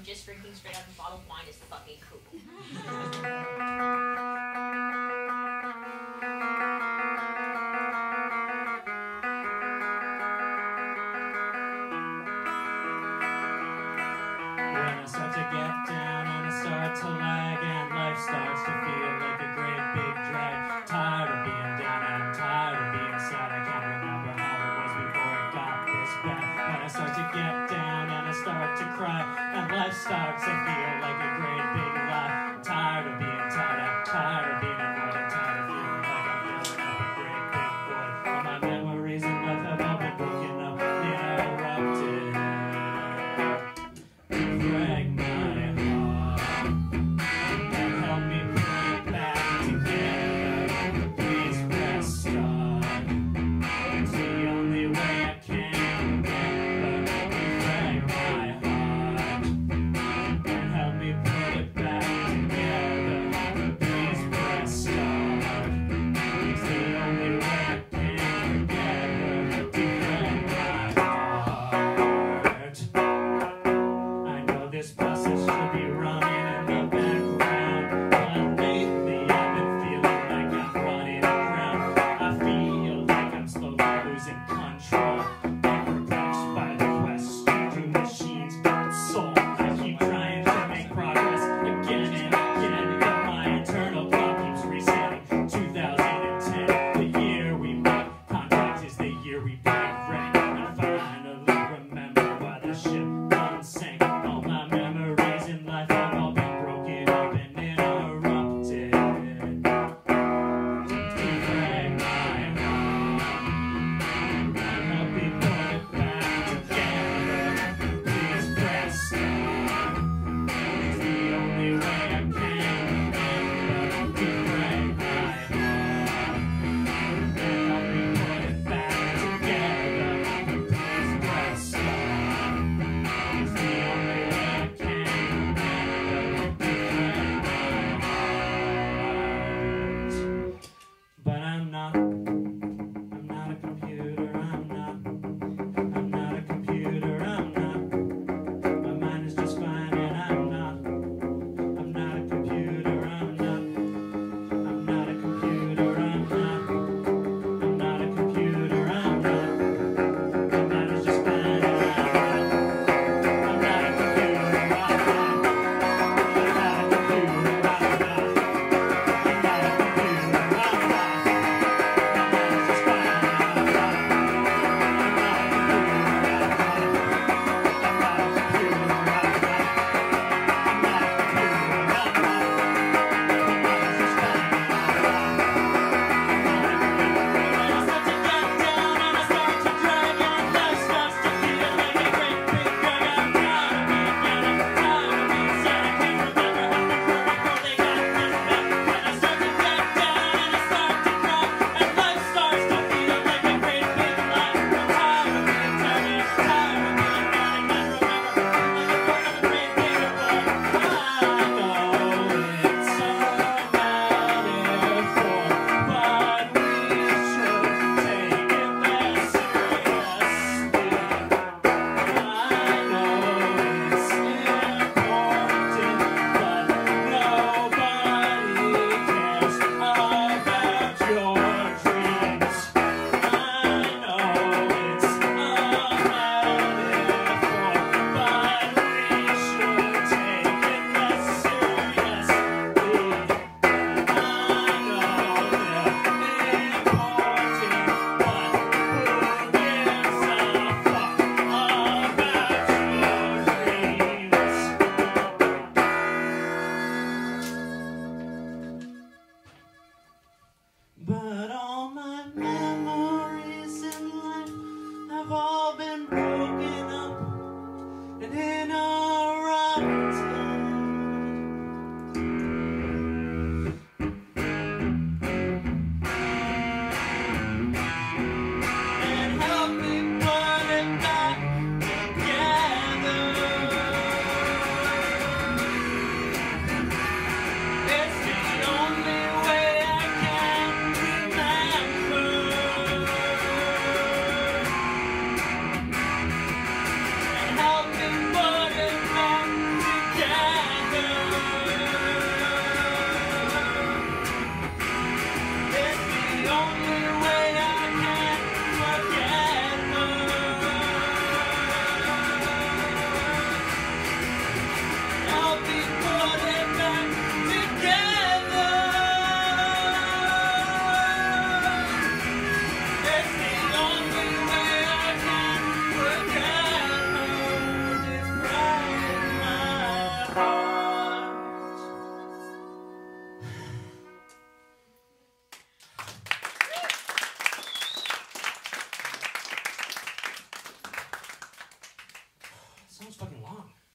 just drinking straight out of a bottle of wine is fucking cool. When I start to get down and I start to lag and life starts to feel like a great big drag. Tired of being down and I'm tired of being sad. I can't remember how it was before it got this bad. When I start to get down and I start to cry and life starts to feel like a great